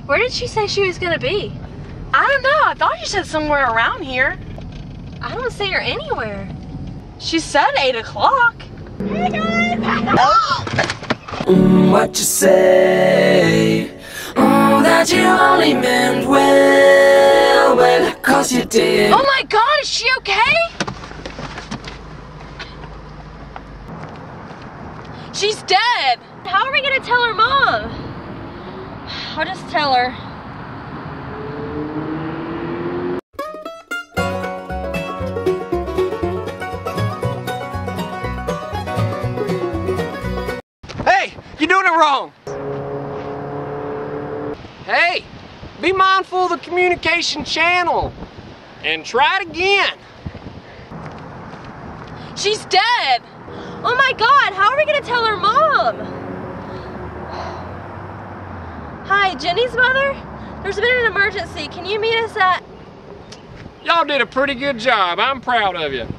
Where did she say she was gonna be? I don't know. I thought you said somewhere around here. I don't see her anywhere. She said 8 o'clock. Hey guys! What you say? That you only meant well, 'cause you did. Oh my God, is she okay? She's dead. How are we gonna tell her mom? I'll just tell her. Hey, you're doing it wrong. Hey, be mindful of the communication channel and try it again. She's dead. Oh my God, how are we gonna tell her mom? Hi, Jenny's mother? There's been an emergency. Can you meet us at... Y'all did a pretty good job. I'm proud of you.